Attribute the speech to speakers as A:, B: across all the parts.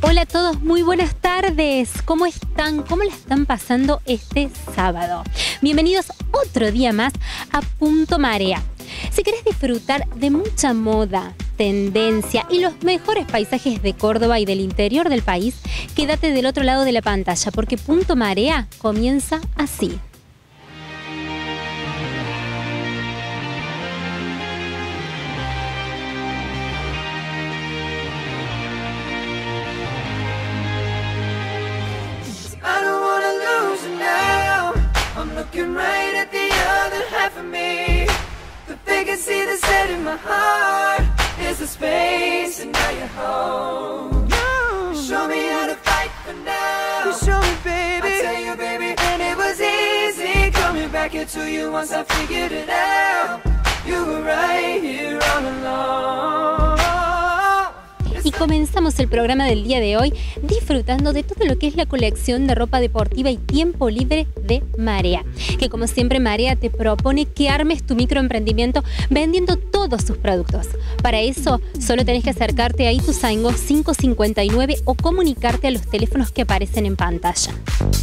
A: Hola a todos, muy buenas tardes. ¿Cómo están? ¿Cómo la están pasando este sábado? Bienvenidos otro día más a Punto Marea. Si querés disfrutar de mucha moda, tendencia y los mejores paisajes de Córdoba y del interior del país, quédate del otro lado de la pantalla porque Punto Marea comienza así.
B: Looking right at the other half of me. The vacancy that's set in my heart is a space, and now you're home. You show me how to fight for now. You show me, baby. I tell you, baby, and it was easy coming back into you once I figured it out. You were right here all along.
A: Y comenzamos el programa del día de hoy disfrutando de todo lo que es la colección de ropa deportiva y tiempo libre de Marea. Que como siempre Marea te propone que armes tu microemprendimiento vendiendo todos sus productos. Para eso solo tenés que acercarte a Ituzaingó 559 o comunicarte a los teléfonos que aparecen en pantalla.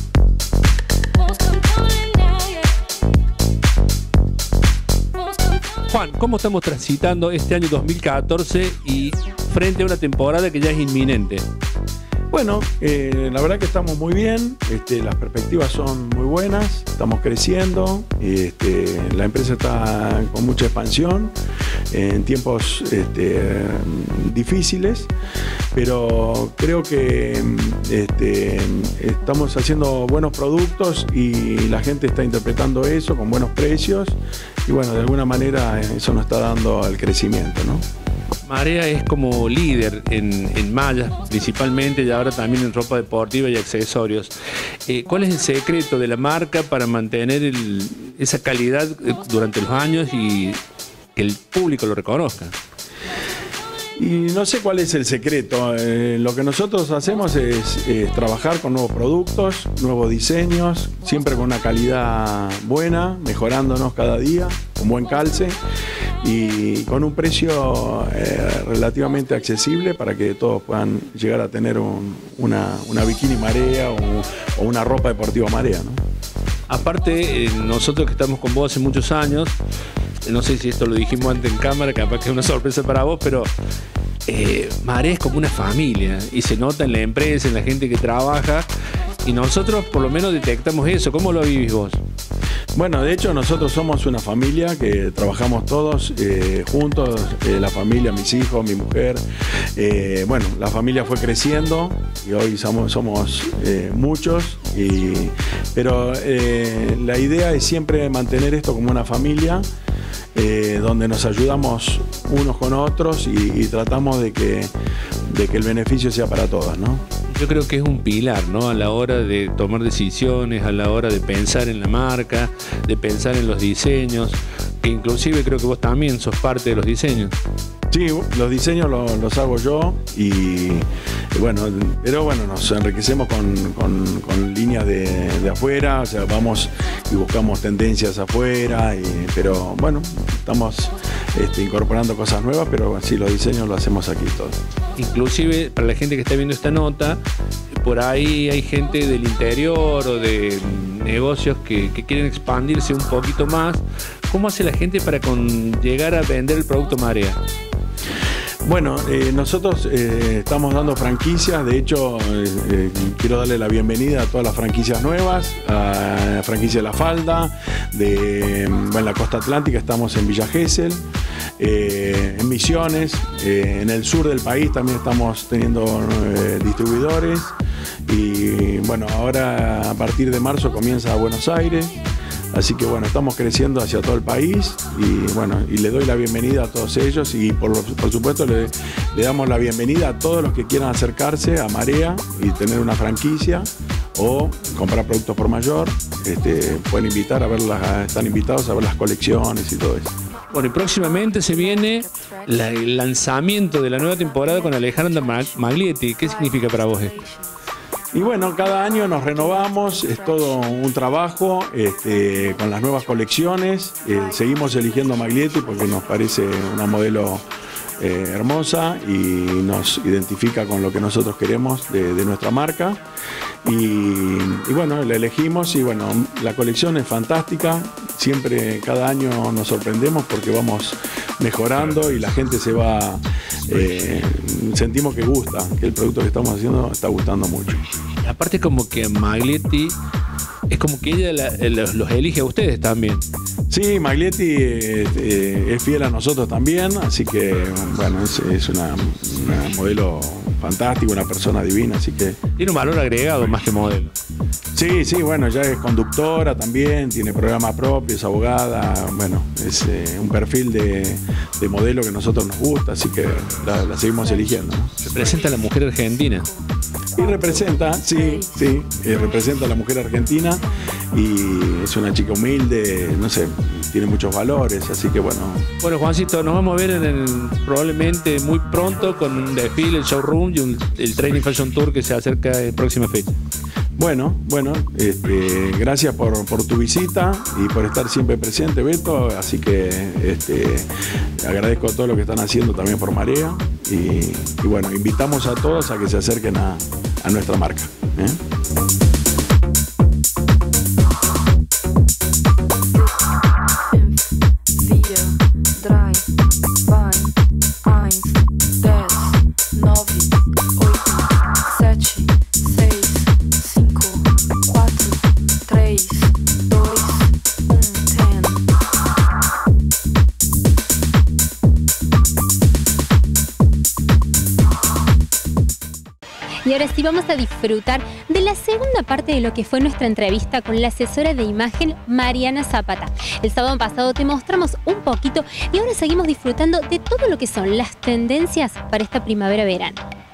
C: Juan, ¿cómo estamos transitando este año 2014 y frente a una temporada que ya es inminente?
D: Bueno, la verdad que estamos muy bien, las perspectivas son muy buenas, estamos creciendo, la empresa está con mucha expansión en tiempos difíciles, pero creo que estamos haciendo buenos productos y la gente está interpretando eso con buenos precios y bueno, de alguna manera eso nos está dando el crecimiento, ¿no?
C: Marea es como líder en mallas principalmente y ahora también en ropa deportiva y accesorios. ¿Cuál es el secreto de la marca para mantener esa calidad durante los años y que el público lo reconozca?
D: Y no sé cuál es el secreto. Lo que nosotros hacemos es trabajar con nuevos productos, nuevos diseños, siempre con una calidad buena, mejorándonos cada día, con buen calce y con un precio relativamente accesible para que todos puedan llegar a tener una bikini Marea o una ropa deportiva Marea, ¿no?
C: Aparte, nosotros que estamos con vos hace muchos años, no sé si esto lo dijimos antes en cámara, capaz que es una sorpresa para vos, pero Marea es como una familia y se nota en la empresa, en la gente que trabaja y nosotros por lo menos detectamos eso. ¿Cómo lo vivís vos?
D: Bueno, de hecho nosotros somos una familia que trabajamos todos juntos, la familia, mis hijos, mi mujer. Bueno, la familia fue creciendo y hoy somos muchos, pero la idea es siempre mantener esto como una familia donde nos ayudamos unos con otros y tratamos de que el beneficio sea para todos, ¿no?
C: Yo creo que es un pilar, ¿no? A la hora de tomar decisiones, a la hora de pensar en la marca, de pensar en los diseños, que inclusive creo que vos también sos parte de los diseños.
D: Sí, los diseños los hago yo pero bueno, nos enriquecemos con líneas de afuera, o sea, vamos y buscamos tendencias afuera, pero bueno, estamos incorporando cosas nuevas, pero sí, los diseños los hacemos aquí todos.
C: Inclusive, para la gente que está viendo esta nota, por ahí hay gente del interior o de negocios que quieren expandirse un poquito más. ¿Cómo hace la gente para llegar a vender el producto Marea?
D: Bueno, nosotros estamos dando franquicias, de hecho quiero darle la bienvenida a todas las franquicias nuevas, a la franquicia de La Falda, en la costa atlántica estamos en Villa Gesell, en Misiones, en el sur del país también estamos teniendo distribuidores y bueno, ahora a partir de marzo comienza Buenos Aires. Así que bueno, estamos creciendo hacia todo el país y bueno, y le doy la bienvenida a todos ellos y por supuesto le damos la bienvenida a todos los que quieran acercarse a Marea y tener una franquicia o comprar productos por mayor. Pueden invitar a verlas, están invitados a ver las colecciones y todo eso.
C: Bueno, y próximamente se viene el lanzamiento de la nueva temporada con Alejandra Maglietti. ¿Qué significa para vos esto?
D: Y bueno, cada año nos renovamos, es todo un trabajo con las nuevas colecciones. Seguimos eligiendo a Maglietti porque nos parece una modelo hermosa y nos identifica con lo que nosotros queremos de nuestra marca. Y bueno, la elegimos y bueno, la colección es fantástica. Siempre, cada año nos sorprendemos porque vamos mejorando y la gente se va, sentimos que gusta, que el producto que estamos haciendo está gustando mucho.
C: Aparte como que Maglietti, es como que ella los elige a ustedes también.
D: Sí, Maglietti es fiel a nosotros también, así que bueno, es una modelo fantástica, una persona divina, así que...
C: Tiene un valor agregado más que modelo.
D: Sí, bueno, ya es conductora también, tiene programa propio, es abogada, bueno, es un perfil de modelo que a nosotros nos gusta, así que la seguimos eligiendo, ¿no?
C: Representa a la mujer argentina.
D: Y representa, sí, representa a la mujer argentina y es una chica humilde, no sé, tiene muchos valores, así que bueno.
C: Bueno, Juancito, nos vamos a ver probablemente muy pronto con un desfile, el showroom y el Training Fashion Tour que se acerca en próxima fecha.
D: Bueno, gracias por tu visita y por estar siempre presente, Beto, así que agradezco todo lo que están haciendo también por Marea y bueno, invitamos a todos a que se acerquen a nuestra marca.
A: Y ahora sí vamos a disfrutar de la segunda parte de lo que fue nuestra entrevista con la asesora de imagen Mariana Zapata. El sábado pasado te mostramos un poquito y ahora seguimos disfrutando de todo lo que son las tendencias para esta primavera-verano.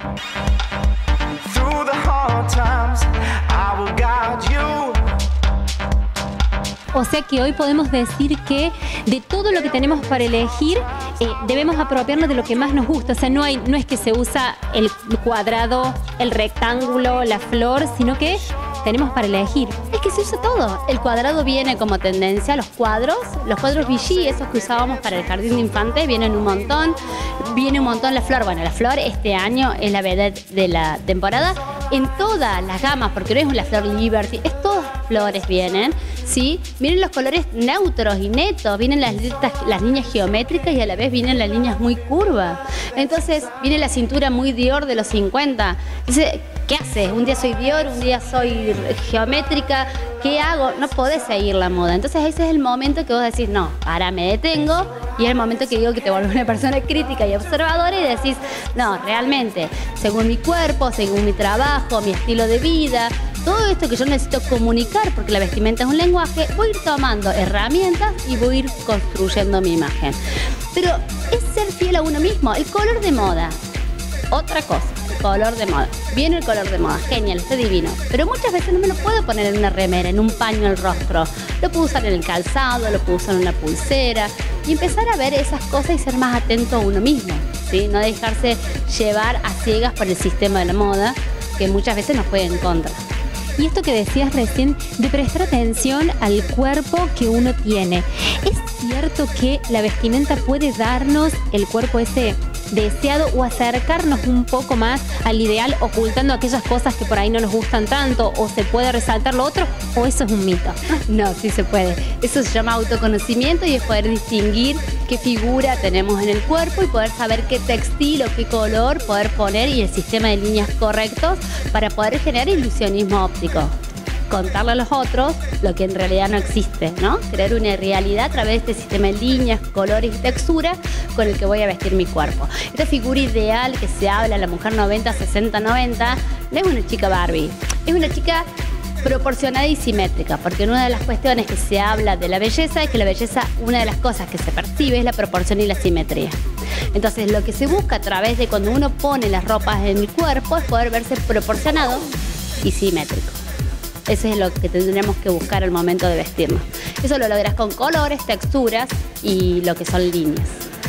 A: O sea que hoy podemos decir que de todo lo que tenemos para elegir, debemos apropiarnos de lo que más nos gusta. O sea, no es que se usa el cuadrado, el rectángulo, la flor, sino que tenemos para elegir.
E: Es que se usa todo. El cuadrado viene como tendencia, los cuadros Vichy, esos que usábamos para el jardín de infantes, vienen un montón. Viene un montón la flor. Bueno, la flor este año es la vedette de la temporada en todas las gamas, porque no es la flor Liberty, es todas flores vienen, ¿sí? Vienen los colores neutros y netos, vienen las líneas geométricas y a la vez vienen las líneas muy curvas. Entonces, viene la cintura muy Dior de los 50. Entonces, ¿qué haces? Un día soy Dior, un día soy geométrica. ¿Qué hago? No podés seguir la moda. Entonces ese es el momento que vos decís, no, ahora me detengo. Y es el momento que digo que te vuelves una persona crítica y observadora y decís, no, realmente, según mi cuerpo, según mi trabajo, mi estilo de vida, todo esto que yo necesito comunicar, porque la vestimenta es un lenguaje, voy a ir tomando herramientas y voy a ir construyendo mi imagen. Pero es ser fiel a uno mismo. El color de moda, otra cosa. Color de moda. Viene el color de moda, genial, está divino. Pero muchas veces no me lo puedo poner en una remera, en un paño al rostro. Lo puedo usar en el calzado, lo puedo usar en una pulsera. Y empezar a ver esas cosas y ser más atento a uno mismo, ¿sí? No dejarse llevar a ciegas por el sistema de la moda, que muchas veces nos juega en contra.
A: Y esto que decías recién, de prestar atención al cuerpo que uno tiene. ¿Es cierto que la vestimenta puede darnos el cuerpo ese deseado o acercarnos un poco más al ideal, ocultando aquellas cosas que por ahí no nos gustan tanto, o se puede resaltar lo otro, o eso es un mito?
E: No, sí se puede. Eso se llama autoconocimiento y es poder distinguir qué figura tenemos en el cuerpo y poder saber qué textil o qué color poder poner y el sistema de líneas correctos para poder generar ilusionismo óptico. Contarle a los otros lo que en realidad no existe, ¿no? Crear una realidad a través de este sistema de líneas, colores y texturas con el que voy a vestir mi cuerpo. Esta figura ideal que se habla, la mujer 90, 60, 90, no es una chica Barbie, es una chica proporcionada y simétrica, porque una de las cuestiones que se habla de la belleza es que la belleza, una de las cosas que se percibe es la proporción y la simetría. Entonces, lo que se busca a través de cuando uno pone las ropas en el cuerpo es poder verse proporcionado y simétrico. Eso es lo que tendríamos que buscar al momento de vestirnos. Eso lo logras con colores, texturas y lo que son líneas.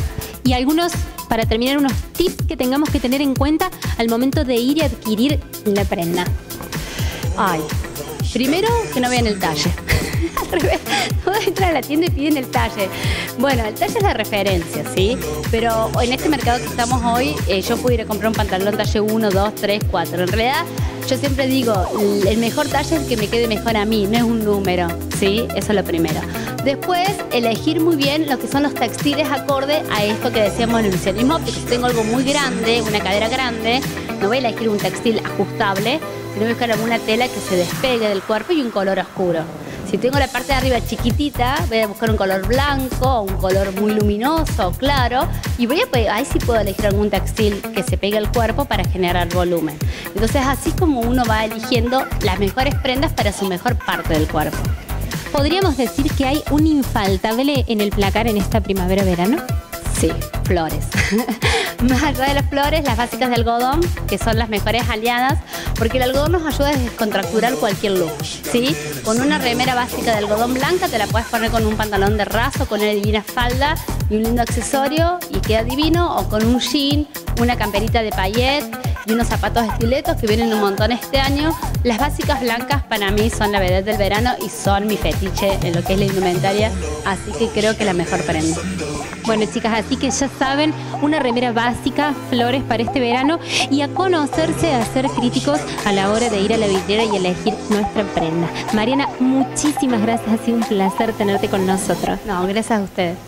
A: Y algunos, para terminar, unos tips que tengamos que tener en cuenta al momento de ir y adquirir la prenda.
E: Ay, primero que no vean el talle. al revés. Todos entran a la tienda y piden el talle. Bueno, el talle es la referencia, ¿sí? Pero en este mercado que estamos hoy, yo pudiera comprar un pantalón talle 1, 2, 3, 4. En realidad, yo siempre digo, el mejor talle es el que me quede mejor a mí, no es un número, ¿sí? Eso es lo primero. Después, elegir muy bien lo que son los textiles acorde a esto que decíamos en el ilusionismo, porque si tengo algo muy grande, una cadera grande, no voy a elegir un textil ajustable, sino voy a buscar alguna tela que se despegue del cuerpo y un color oscuro. Si tengo la parte de arriba chiquitita, voy a buscar un color blanco, un color muy luminoso, claro, y ahí sí puedo elegir algún textil que se pegue al cuerpo para generar volumen. Entonces, así como uno va eligiendo las mejores prendas para su mejor parte del cuerpo.
A: ¿Podríamos decir que hay un infaltable en el placar en esta primavera-verano?
E: Sí, flores. Más allá de las flores, las básicas de algodón, que son las mejores aliadas, porque el algodón nos ayuda a descontracturar cualquier look, ¿sí? Con una remera básica de algodón blanca te la puedes poner con un pantalón de raso, con una divina falda y un lindo accesorio y queda divino, o con un jean, una camperita de paillet y unos zapatos estiletos que vienen un montón este año. Las básicas blancas para mí son la vedette del verano y son mi fetiche en lo que es la indumentaria, así que creo que la mejor prenda.
A: Bueno, chicas, así que ya saben, una remera básica, flores para este verano y a conocerse, a ser críticos a la hora de ir a la vidriera y elegir nuestra prenda. Mariana, muchísimas gracias, ha sido un placer tenerte con nosotros.
E: No, gracias a ustedes.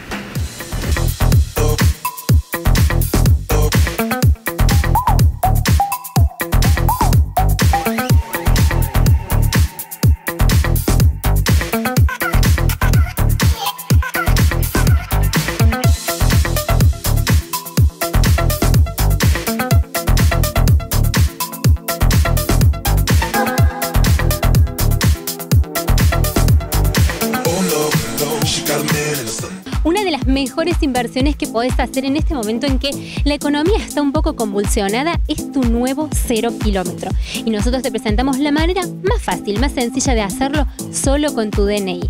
A: Una de las mejores inversiones que podés hacer en este momento en que la economía está un poco convulsionada es tu nuevo 0 kilómetro. Y nosotros te presentamos la manera más fácil, más sencilla de hacerlo solo con tu DNI.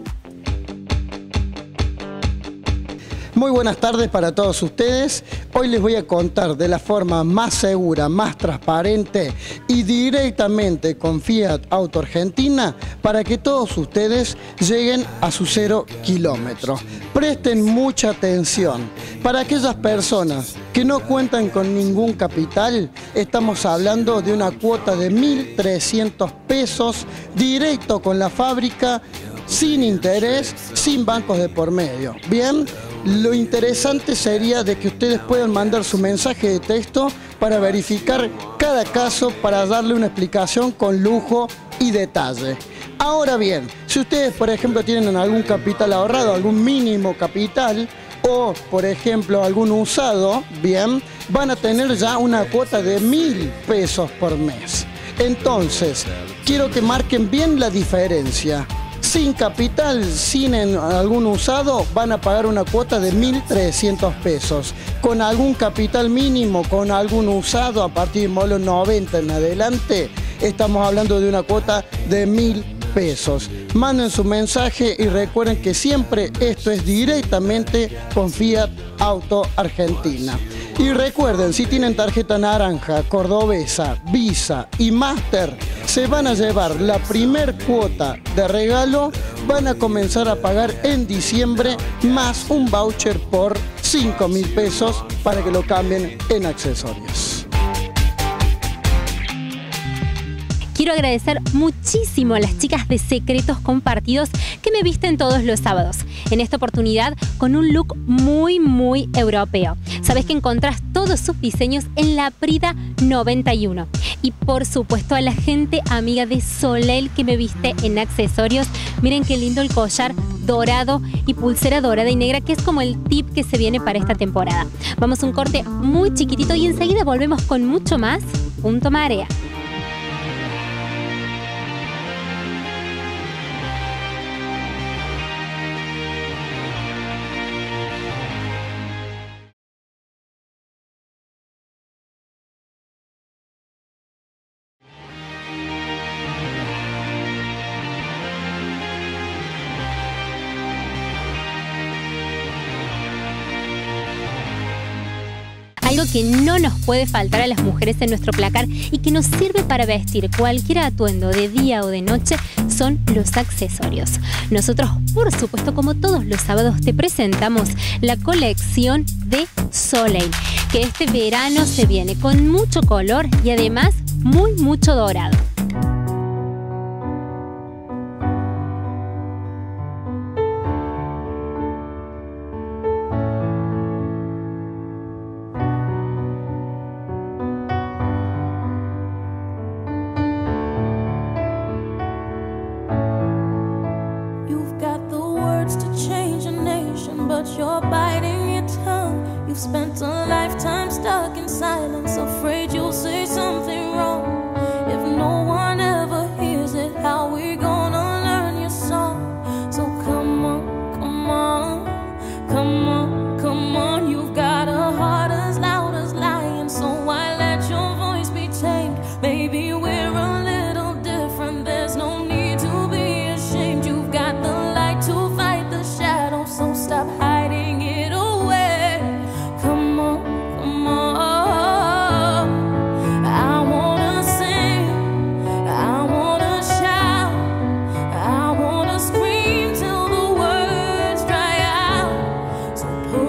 F: Muy buenas tardes para todos ustedes. Hoy les voy a contar de la forma más segura, más transparente y directamente con Fiat Auto Argentina para que todos ustedes lleguen a su 0 kilómetro. Presten mucha atención. Para aquellas personas que no cuentan con ningún capital, estamos hablando de una cuota de 1.300 pesos directo con la fábrica, sin interés, sin bancos de por medio. Bien, lo interesante sería de que ustedes puedan mandar su mensaje de texto para verificar cada caso, para darle una explicación con lujo y detalle. Ahora bien, si ustedes, por ejemplo, tienen algún capital ahorrado, algún mínimo capital, o, por ejemplo, algún usado, bien, van a tener ya una cuota de 1.000 pesos por mes. Entonces, quiero que marquen bien la diferencia. Sin capital, sin algún usado, van a pagar una cuota de 1.300 pesos. Con algún capital mínimo, con algún usado, a partir de modelo 90 en adelante, estamos hablando de una cuota de 1.000 pesos. Manden su mensaje y recuerden que siempre esto es directamente con Fiat Auto Argentina. Y recuerden, si tienen tarjeta naranja, cordobesa, Visa y Master, se van a llevar la primer cuota de regalo, van a comenzar a pagar en diciembre más un voucher por 5.000 pesos para que lo cambien en accesorios.
A: Quiero agradecer muchísimo a las chicas de Secretos Compartidos que me visten todos los sábados. En esta oportunidad con un look muy europeo. Sabes que encontrás todos sus diseños en la Prida 91. Y por supuesto a la gente amiga de Soleil que me viste en accesorios. Miren qué lindo el collar dorado y pulsera dorada y negra, que es como el tip que se viene para esta temporada. Vamos a un corte muy chiquitito y enseguida volvemos con mucho más. Punto Marea. Hay Algo que no nos puede faltar a las mujeres en nuestro placar y que nos sirve para vestir cualquier atuendo de día o de noche son los accesorios. Nosotros, por supuesto, como todos los sábados, te presentamos la colección de Soleil, que este verano se viene con mucho color y además mucho dorado.
G: But you're biting your tongue. You've spent a lifetime stuck in silence, afraid you'll say something wrong. If no one ever hears it, how we gonna learn your song? So come on, come on, come on, come on. You've got a heart as loud as lion, so why let your voice be tamed? Maybe we're a little different, there's no need to be ashamed. You've got the light to fight the shadow, so stop hiding it away. Come on, come on. I wanna sing, I wanna shout, I wanna scream till the words dry out. So put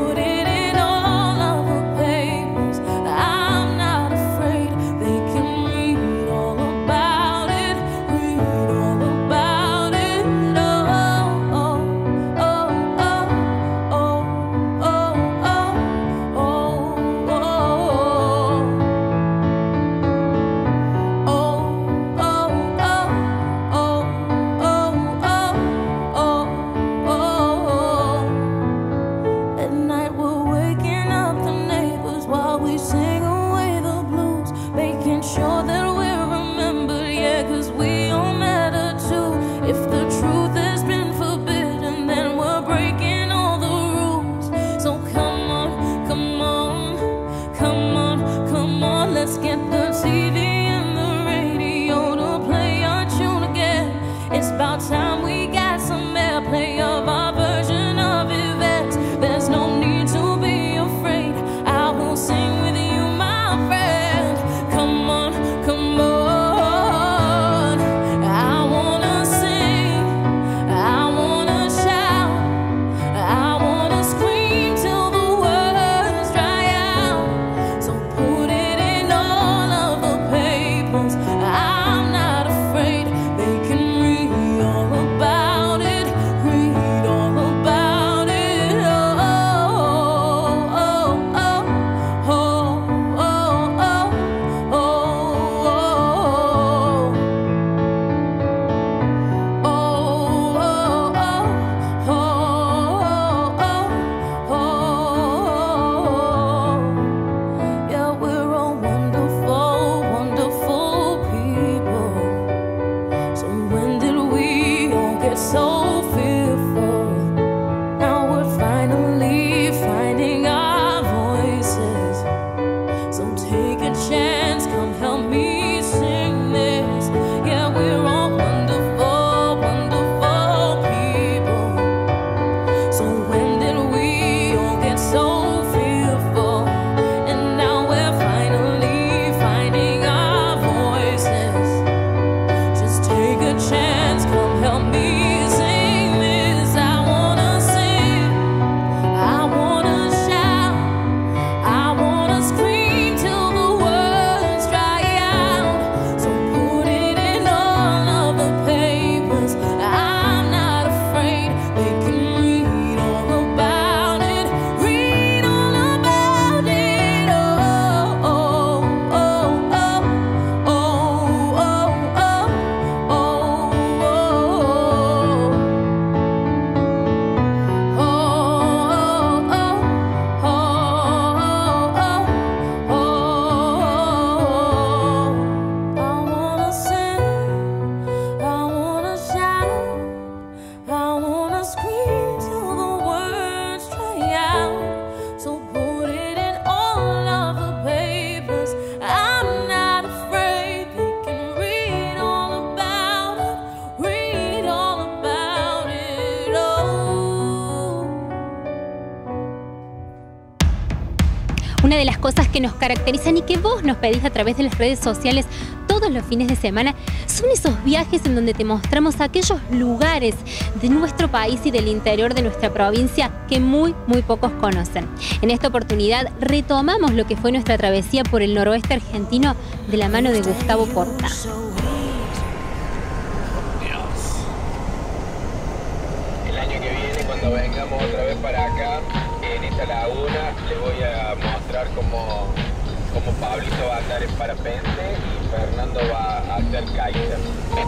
A: Una de las cosas que nos caracterizan y que vos nos pedís a través de las redes sociales todos los fines de semana son esos viajes en donde te mostramos aquellos lugares de nuestro país y del interior de nuestra provincia que muy pocos conocen. En esta oportunidad retomamos lo que fue nuestra travesía por el noroeste argentino de la mano de Gustavo Porta.
H: El año que viene, cuando vengamos otra vez para acá, en esta laguna, les voy a mostrar cómo Pablito va a andar en parapente y Fernando va a hacer kaiser.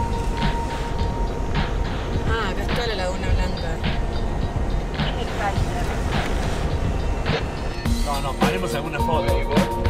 I: Ah, acá está la Laguna Blanca.
H: Es el kaiser.
C: No, paremos alguna foto.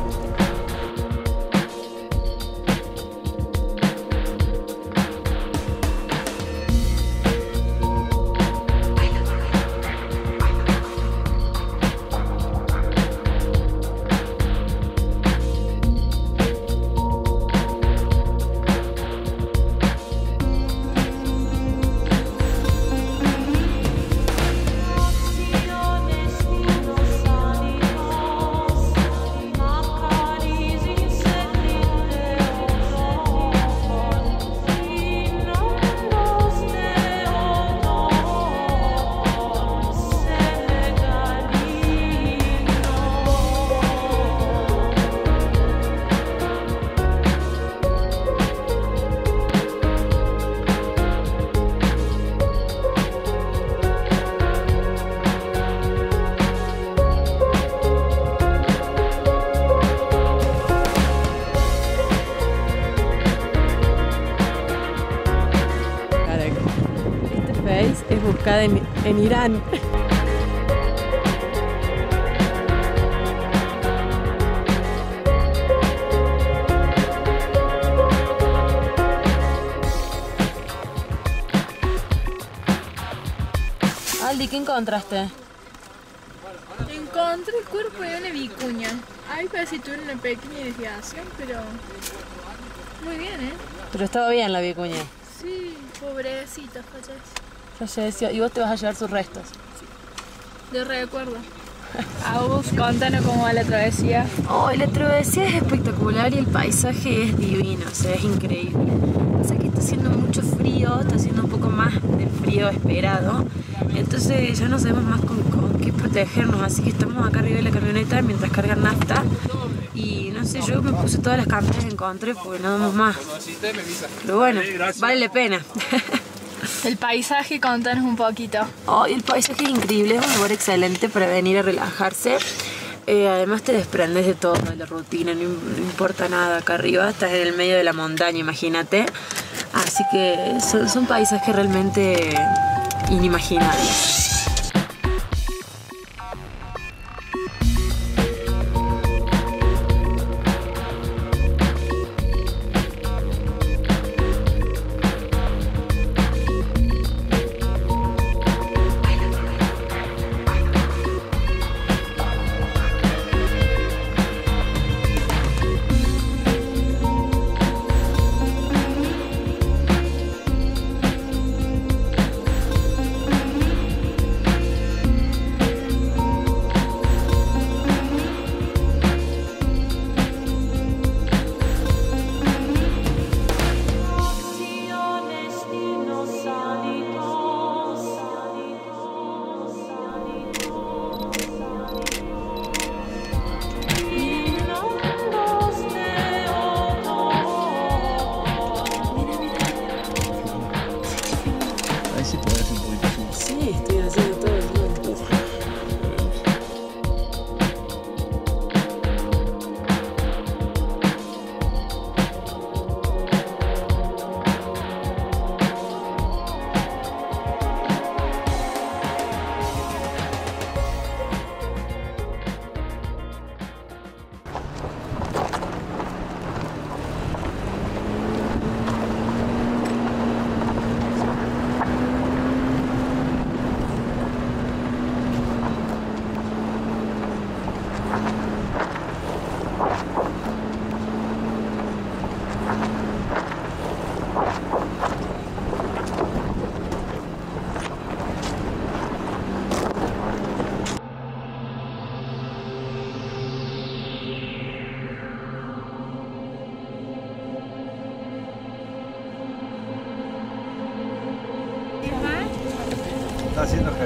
I: Es buscada en Irán. Aldi, ¿qué encontraste?
J: Encontré el cuerpo de una vicuña. Ahí parece que tuve una pequeña desviación, pero muy bien, ¿eh?
I: Pero estaba bien la vicuña.
J: Sí, pobrecita, falleció.
I: Falleció. Y vos te vas a llevar sus restos.
J: De recuerdo. A vos, contanos cómo va la travesía.
I: Oh, la travesía es espectacular y el paisaje es divino, o sea, es increíble. O sea que está haciendo mucho frío, está haciendo un poco más del frío esperado. Entonces ya no sabemos más con qué protegernos, así que estamos acá arriba de la camioneta mientras cargan nafta. Y no sé, yo me puse todas las camperas que encontré porque no damos más. Pero bueno, vale la pena.
J: El paisaje, contanos un poquito.
I: Oh, el paisaje es increíble, es un lugar excelente para venir a relajarse. Además te desprendes de todo, de la rutina, no importa nada. Acá arriba estás en el medio de la montaña, imagínate. Así que son paisajes realmente inimaginables.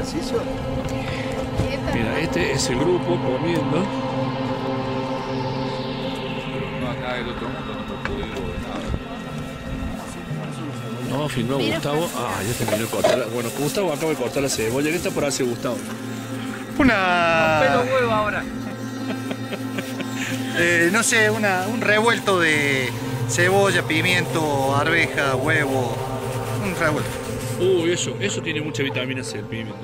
K: ejercicio.
C: Mira, este es el grupo comiendo.
K: No, acá el otro mundo no me pude nada.
C: No, filmó Gustavo. Ah, ya terminó de cortar. Bueno, Gustavo acaba de cortar la cebolla. ¿Qué está por hacer Gustavo?
L: Pelo huevo ahora. No sé, un revuelto de cebolla, pimiento, arveja, huevo. Un revuelto.
C: Eso tiene mucha vitamina C, el pimiento.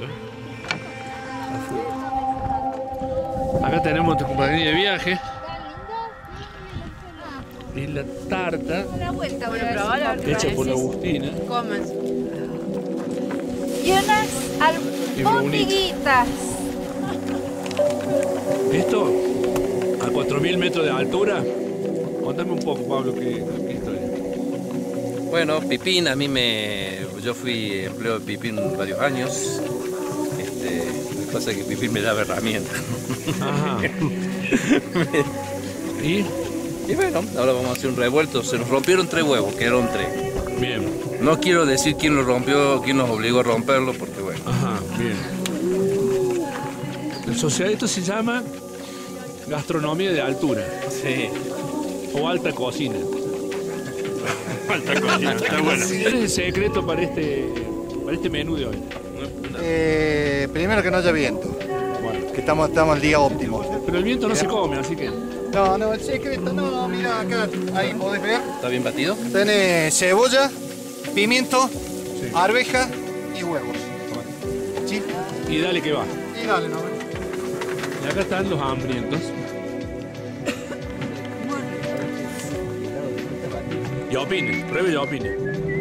C: Acá tenemos nuestra compañía de viaje. Y la tarta
J: Una vuelta,
C: hecha por la Agustina.
J: Coman. Y unas albondiguitas.
C: ¿Esto? ¿A 4.000 metros de altura? Contame un poco, Pablo, qué historia.
M: Bueno, Pipín, yo fui empleado de Pipín varios años. Lo que pasa es que Pipín me daba herramientas.
C: Ajá.
M: Y bueno, ahora vamos a hacer un revuelto. Se nos rompieron 3 huevos, quedaron 3.
C: Bien.
M: No quiero decir quién lo rompió, quién nos obligó a romperlo, porque bueno.
C: Ajá, bien. Esto se llama gastronomía de altura.
M: Sí.
C: O alta cocina.
M: Alta cocina, está bueno.
C: ¿Cuál es el secreto para este menú de hoy?
L: Primero que no haya viento.
C: Bueno.
L: Que estamos al día óptimo.
C: Pero el viento no se come, así que...
L: No, el secreto, no, mira acá, ahí podés ver.
M: ¿Está bien batido?
L: Tenés cebolla, pimiento, arveja y huevos. ¿Sí?
C: Y dale que va.
L: Y dale, no.
C: Y acá están los hambrientos. Y opine, pruebe y opine.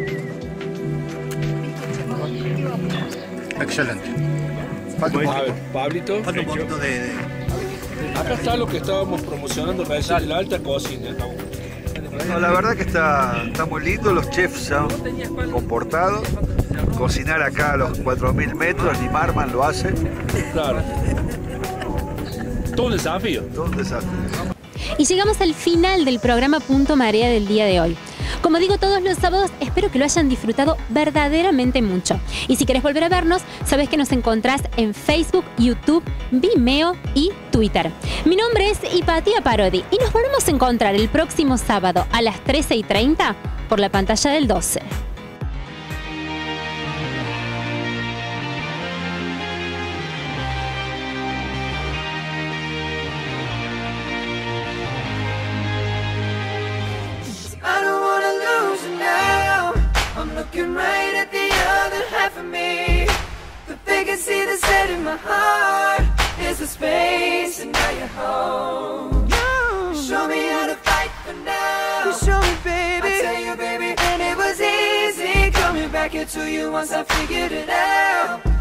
L: Excelente.
C: A ver, Pablito.
L: Falta un poquito de...
C: Acá está lo que estábamos promocionando recién, la alta cocina.
K: No, la verdad que está muy lindo, los chefs se han comportado. Cocinar acá a los 4.000 metros, ni Marman lo hace.
C: Claro. Todo un desafío.
K: Todo un desafío.
A: Y llegamos al final del programa Punto Marea del día de hoy. Como digo todos los sábados, espero que lo hayan disfrutado verdaderamente mucho. Y si querés volver a vernos, sabés que nos encontrás en Facebook, YouTube, Vimeo y Twitter. Mi nombre es Hipatia Parodi y nos volvemos a encontrar el próximo sábado a las 13:30 por la pantalla del 12.
B: I don't wanna lose you now. I'm looking right at the other half of me. The vacancy that's set in my heart is the space, and now you're home. You show me how to fight for now. You show me, baby. I tell you, baby, and it was easy coming back into you once I figured it out.